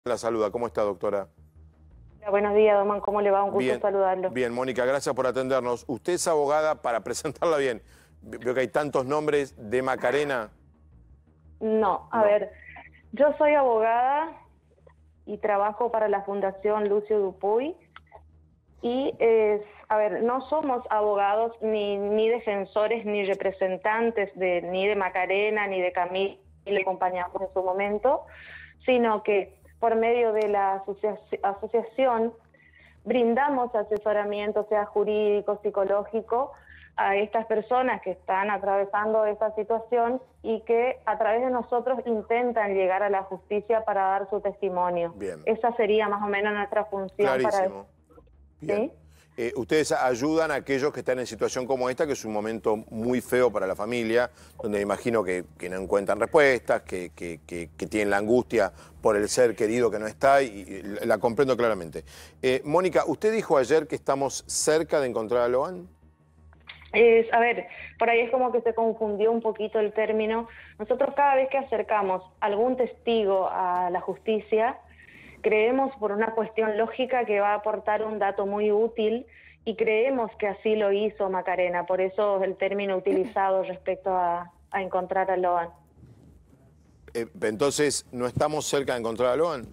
La saluda. ¿Cómo está, doctora? Hola, buenos días, Domán. ¿Cómo le va? Un gusto Bien, saludarlo. bien, Mónica, gracias por atendernos. Usted es abogada, para presentarla bien. Veo que hay tantos nombres de Macarena. No, a No. ver, yo soy abogada y trabajo para la Fundación Lucio Dupuy y, a ver, no somos abogados ni defensores ni representantes ni de Macarena ni de Camila, que le acompañamos en su momento, sino que por medio de la asociación brindamos asesoramiento, sea jurídico, psicológico, a estas personas que están atravesando esta situación y que a través de nosotros intentan llegar a la justicia para dar su testimonio. Bien, Esa sería más o menos nuestra función para clarísimo. eso. Bien. ¿Sí? Ustedes ayudan a aquellos que están en situación como esta, que es un momento muy feo para la familia, donde me imagino que no encuentran respuestas, que tienen la angustia por el ser querido que no está, y la comprendo claramente. Mónica, usted dijo ayer que estamos cerca de encontrar a Loan. A ver, por ahí es como que se confundió un poquito el término. Nosotros cada vez que acercamos algún testigo a la justicia, creemos por una cuestión lógica que va a aportar un dato muy útil y creemos que así lo hizo Macarena, por eso el término utilizado respecto a encontrar a Loan. Entonces, ¿no estamos cerca de encontrar a Loan?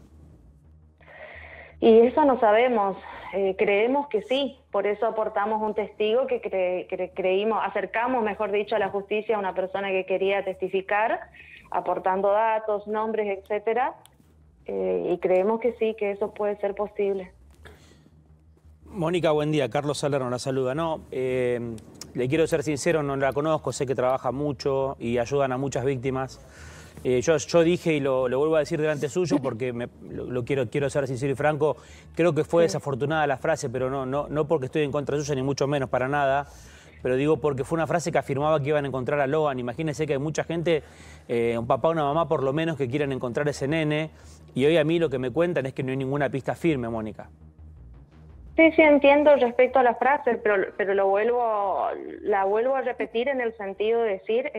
Y eso no sabemos, creemos que sí, por eso aportamos un testigo que creímos, acercamos, mejor dicho, a la justicia a una persona que quería testificar, aportando datos, nombres, etcétera, y creemos que sí, que eso puede ser posible. Mónica, buen día. Carlos Salerno la saluda. No, le quiero ser sincero, no la conozco, sé que trabaja mucho y ayudan a muchas víctimas. Yo dije, y lo vuelvo a decir delante suyo porque quiero ser sincero y franco, creo que fue desafortunada la frase, pero no porque estoy en contra suya, ni mucho menos, para nada. Pero digo porque fue una frase que afirmaba que iban a encontrar a Loan. Imagínense que hay mucha gente, un papá o una mamá por lo menos, que quieren encontrar a ese nene. Y hoy a mí lo que me cuentan es que no hay ninguna pista firme, Mónica. Sí, sí, entiendo respecto a la frase, pero la vuelvo a repetir en el sentido de decir,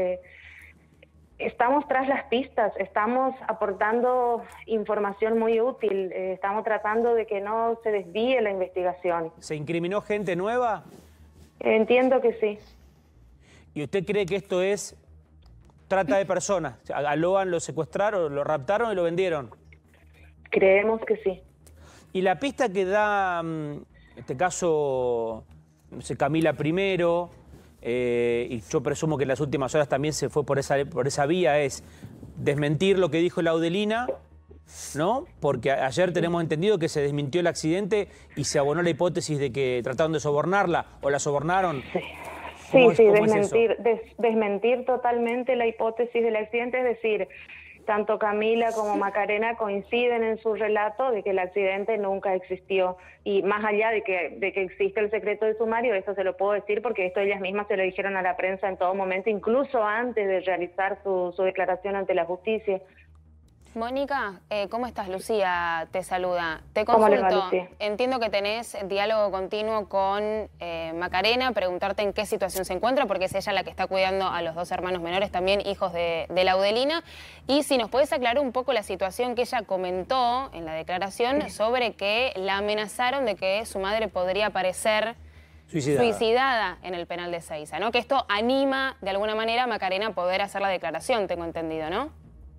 estamos tras las pistas, estamos aportando información muy útil, estamos tratando de que no se desvíe la investigación. ¿Se incriminó gente nueva? Entiendo que sí. ¿Y usted cree que esto es trata de personas? A Loan lo secuestraron, lo raptaron y lo vendieron. Creemos que sí. Y la pista que da, en este caso, no sé, Camila primero, y yo presumo que en las últimas horas también se fue por esa vía, es desmentir lo que dijo la Laudelina, ¿no? Porque ayer tenemos entendido que se desmintió el accidente y se abonó la hipótesis de que trataron de sobornarla o la sobornaron. Sí, ¿Cómo sí, es eso? desmentir totalmente la hipótesis del accidente, es decir, tanto Camila como Macarena coinciden en su relato de que el accidente nunca existió. Y más allá de que existe el secreto de sumario, eso se lo puedo decir porque esto ellas mismas se lo dijeron a la prensa en todo momento, incluso antes de realizar su declaración ante la justicia. Mónica, ¿cómo estás? Lucía te saluda. Te ¿Cómo le va, consulto. Lucía? Entiendo que tenés diálogo continuo con Macarena, preguntarte en qué situación se encuentra, porque es ella la que está cuidando a los dos hermanos menores, también hijos de Laudelina. Y si nos podés aclarar un poco la situación que ella comentó en la declaración sobre que la amenazaron de que su madre podría aparecer suicidada en el penal de Ezeiza, ¿no? Que esto anima de alguna manera a Macarena a poder hacer la declaración, tengo entendido, ¿no?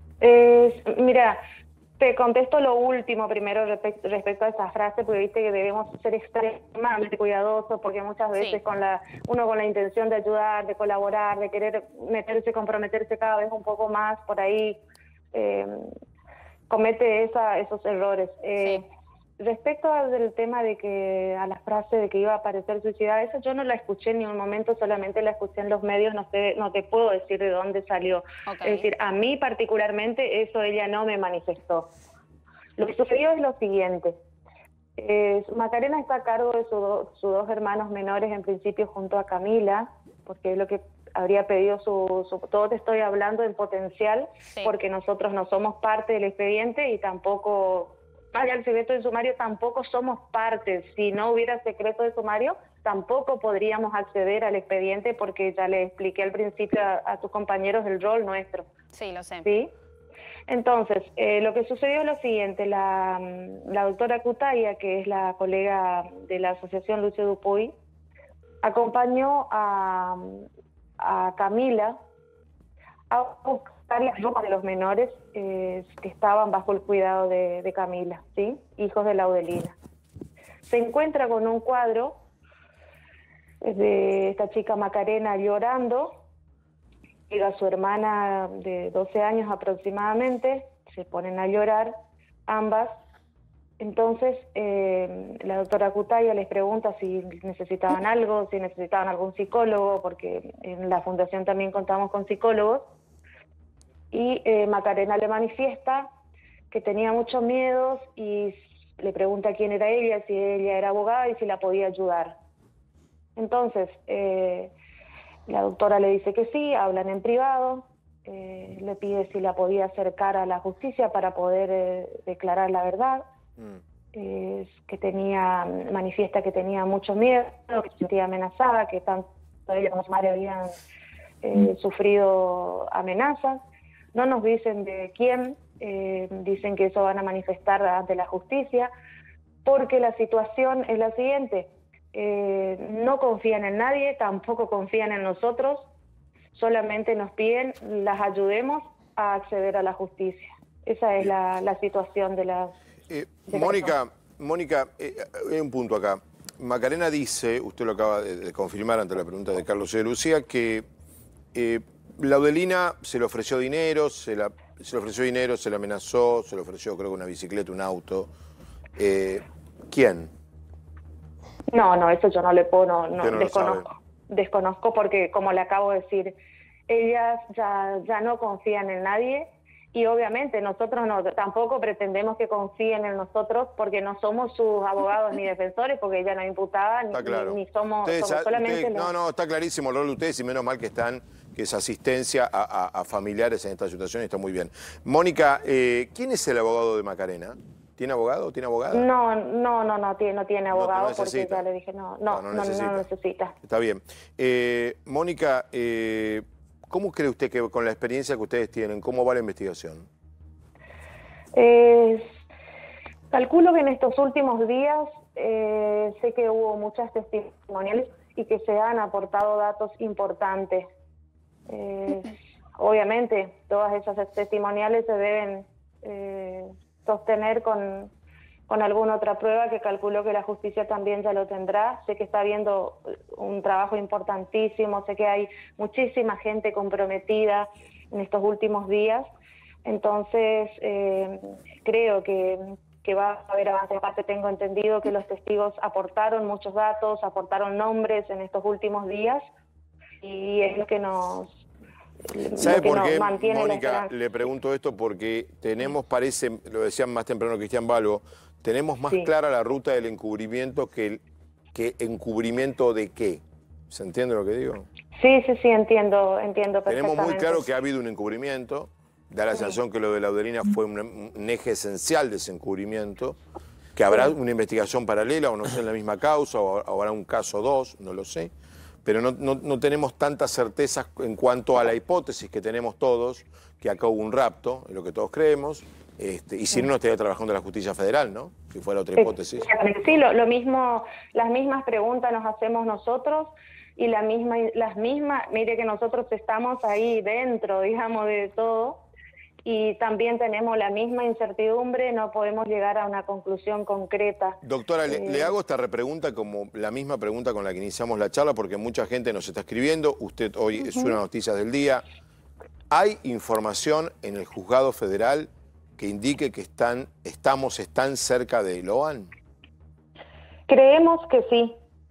Mira, te contesto lo último primero respecto a esa frase, porque viste que debemos ser extremadamente cuidadosos, porque muchas veces Sí. uno con la intención de ayudar, de colaborar, de querer meterse, comprometerse cada vez un poco más, por ahí comete esos errores. Sí. Respecto del tema de que a la frase de que iba a aparecer suicidada, eso yo no la escuché en ningún momento, solamente la escuché en los medios, no te puedo decir de dónde salió. Ok. Es decir, a mí particularmente eso ella no me manifestó. Lo que sucedió es lo siguiente. Macarena está a cargo de sus dos hermanos menores, en principio junto a Camila, porque es lo que habría pedido todo te estoy hablando en potencial, Sí. porque nosotros no somos parte del expediente y tampoco... Vaya, el secreto de sumario tampoco somos parte. Si no hubiera secreto de sumario, tampoco podríamos acceder al expediente porque ya le expliqué al principio a tus compañeros el rol nuestro. Sí, lo sé. ¿Sí? Entonces, lo que sucedió es lo siguiente, la doctora Cutaya, que es la colega de la Asociación Lucio Dupuy, acompañó a Camila a buscar las ropas de los menores que estaban bajo el cuidado de Camila, ¿sí? Hijos de Laudelina. Se encuentra con un cuadro de esta chica Macarena llorando. Llega su hermana de 12 años aproximadamente, se ponen a llorar ambas. Entonces la doctora Cutaya les pregunta si necesitaban algo, si necesitaban algún psicólogo, porque en la fundación también contamos con psicólogos. Y Macarena le manifiesta que tenía muchos miedos y le pregunta quién era ella, si ella era abogada y si la podía ayudar. Entonces la doctora le dice que sí, hablan en privado, le pide si la podía acercar a la justicia para poder declarar la verdad, que manifiesta que tenía mucho miedo, que se sentía amenazada, que tanto ella como su madre habían sufrido amenazas. No nos dicen de quién, dicen que eso van a manifestar ante la justicia, porque la situación es la siguiente. No confían en nadie, tampoco confían en nosotros, solamente nos piden las ayudemos a acceder a la justicia. Esa es la situación de la... Mónica, hay un punto acá. Macarena dice, usted lo acaba de confirmar ante la pregunta de Carlos y de Lucía, que Laudelina se le ofreció dinero, se le amenazó, se le ofreció creo que una bicicleta, un auto. ¿Quién? No, eso yo no le puedo, no desconozco. Desconozco porque, como le acabo de decir, ellas ya no confían en nadie y obviamente nosotros tampoco pretendemos que confíen en nosotros porque no somos sus abogados ni defensores, porque ella no es imputada ni somos solamente... No, está clarísimo el rol de ustedes y menos mal que es asistencia a familiares en esta situación y está muy bien. Mónica, ¿quién es el abogado de Macarena? ¿Tiene abogado? ¿Tiene abogada? No tiene abogado porque ya le dije no necesita. Está bien. Mónica, ¿cómo cree usted que con la experiencia que ustedes tienen, cómo va la investigación? Calculo que en estos últimos días sé que hubo muchas testimoniales y que se han aportado datos importantes. Obviamente, todas esas testimoniales se deben sostener con alguna otra prueba que calculo que la justicia también ya lo tendrá. Sé que está habiendo un trabajo importantísimo, sé que hay muchísima gente comprometida en estos últimos días, entonces creo que va a haber avance. Aparte tengo entendido que los testigos aportaron muchos datos, aportaron nombres en estos últimos días y es lo que nos... ¿Sabe por qué, Mónica, le pregunto esto? Porque tenemos, parece, lo decían más temprano Cristian Balbo, tenemos más clara la ruta del encubrimiento que encubrimiento de qué. ¿Se entiende lo que digo? Sí, entiendo perfectamente. Tenemos muy claro que ha habido un encubrimiento, da la sensación que lo de Laudelina fue un eje esencial de ese encubrimiento, que habrá una investigación paralela o no sé, en la misma causa, o habrá un caso 2, no lo sé. Pero no tenemos tantas certezas en cuanto a la hipótesis que tenemos todos, que acá hubo un rapto, es lo que todos creemos, y si no estaría trabajando la justicia federal, ¿no? Si fuera otra hipótesis. Sí, lo mismo, las mismas preguntas nos hacemos nosotros y las mismas, mire que nosotros estamos ahí dentro, digamos, de todo. Y también tenemos la misma incertidumbre, no podemos llegar a una conclusión concreta. Doctora, le hago esta repregunta como la misma pregunta con la que iniciamos la charla, porque mucha gente nos está escribiendo, usted hoy es una noticia del día. ¿Hay información en el juzgado federal que indique que están cerca de Eloan? Creemos que sí.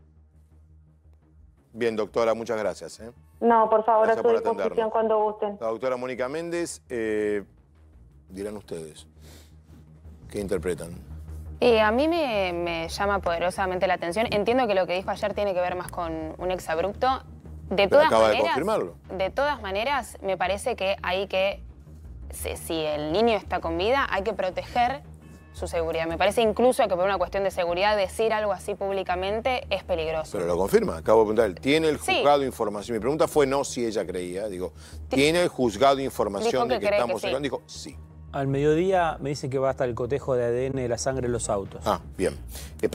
Bien, doctora, muchas gracias. No, por favor, gracias a su disposición cuando gusten. La doctora Mónica Méndez, dirán ustedes, ¿qué interpretan? A mí me llama poderosamente la atención. Entiendo que lo que dijo ayer tiene que ver más con un exabrupto. De todas maneras, me parece que hay que, si el niño está con vida, hay que proteger su seguridad. Me parece incluso que por una cuestión de seguridad decir algo así públicamente es peligroso. Pero lo confirma, acabo de preguntar, ¿tiene el juzgado información? Mi pregunta fue no si ella creía, digo, ¿tiene el juzgado información de que estamos sacando? Dijo, sí. Al mediodía me dicen que va hasta el cotejo de ADN de la sangre en los autos. Ah, bien.